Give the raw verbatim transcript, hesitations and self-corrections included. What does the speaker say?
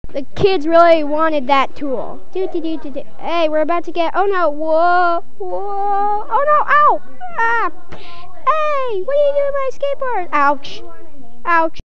The kids really wanted that tool. Do, do, do, do, do. Hey, we're about to get. Oh no! Whoa! Whoa! Oh no! Ow! Ah! Hey! What are you doing with my skateboard? Ouch! Ouch!